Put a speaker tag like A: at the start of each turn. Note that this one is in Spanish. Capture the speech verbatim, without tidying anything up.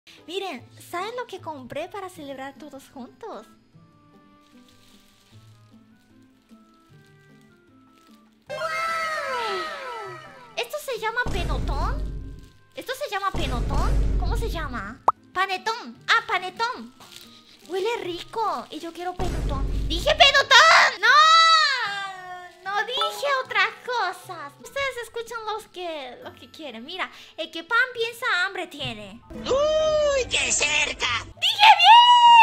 A: Miren, ¿saben lo que compré para celebrar todos juntos? ¡Wow! ¿Esto se llama penotón? ¿Esto se llama penotón? ¿Cómo se llama? Panetón. Ah, panetón. Huele rico. Y yo quiero penotón. ¡Dije penotón! ¡No! No dije otras cosas. Ustedes escuchan los que, los que quieren. Mira, el que pan piensa hambre tiene.
B: ¡Uy, qué cerca!
A: ¡Dije bien!